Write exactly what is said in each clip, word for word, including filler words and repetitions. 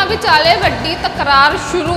विचाले वड्डी तकरार शुरू।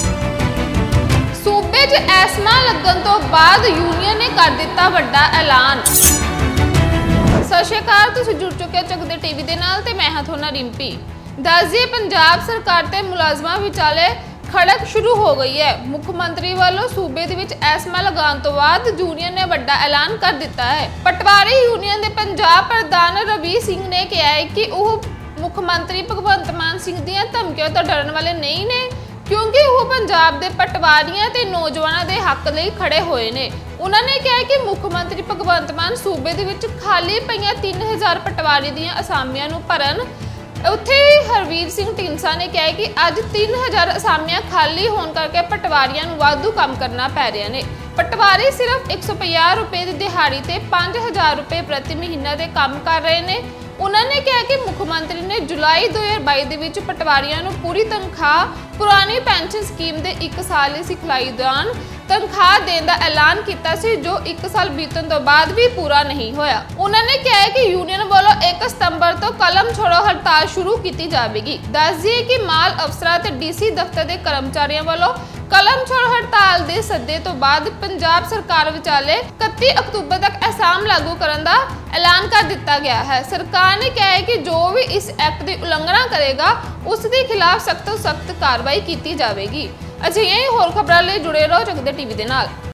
सूबे च एस्मा लगन तो बाद यूनियन ने कर दिता वड्डा ऐलान। सत श्री अकाल, तुसीं जुड़ चुके चकदे टीवी दे नाल ते मैं हां तुहाडा रिंपी। दस दिए पंजाब सरकार ते मुलाजमां विचाले खड़क शुरू हो गई है। मुख्यमंत्री वालों सूबे दे विच एस्मा लगान तो बाद यूनियन ने वड्डा ऐलान कर दिता है। पटवारी यूनियन दे पंजाब प्रधान रवि सिंह ने कहा है कि वह मुख्यमंत्री भगवंत मान सिंह दीआं धमकियों तो डरन वाले नहीं ने, क्योंकि वह पंजाब के पटवारियों ते नौजवानों के हक लई खड़े हुए ने। उन्होंने कहा कि मुख्यमंत्री भगवंत मान सूबे दे विच खाली पईआं तीन हज़ार पटवारी दीआं असामियां नूं भरन। उत्थे ही हरवीर सिंह ढींडसा ने कहा कि अज तीन हज़ार असामियां खाली होने करके पटवारियों नूं वाधू काम करना पै रहा ने। पटवारी सिर्फ एक सौ पचास रुपए की दिहाड़ी ते पाँच हज़ार रुपए प्रति महीना के काम कर रहे हैं। उन्होंने कहा कि मुख्यमंत्री ने जुलाई दो हज़ार बाई दे विच पटवारियों नूं पूरी तनख्वाह पुरानी पेंशन स्कीम के एक साल की सिखलाई दौरान तनख्वाह देने का ऐलान किया सी, जो एक साल बीतने तो बाद भी पूरा नहीं होया। उन्होंने कहा कि यूनियन वालों एक सितंबर तो कलम छोड़ो हड़ताल शुरू की जाएगी। दस दिए कि माल अफसर ते डीसी दफ्तर के कर्मचारियों वालों कलम छोड़ हड़ताल के सद्दे तो बाद पंजाब सरकार विचाले इकतीस अक्तूबर तक एहसाम लागू करने का ऐलान कर दिता गया है। सरकार ने कहा है कि जो भी इस एक्ट की उलंघना करेगा उसके खिलाफ सख्त तो सख्त कार्रवाई की जाएगी। अजिहियां ही होर खबरां लई जुड़े रहो चकदे टीवी दे नाल।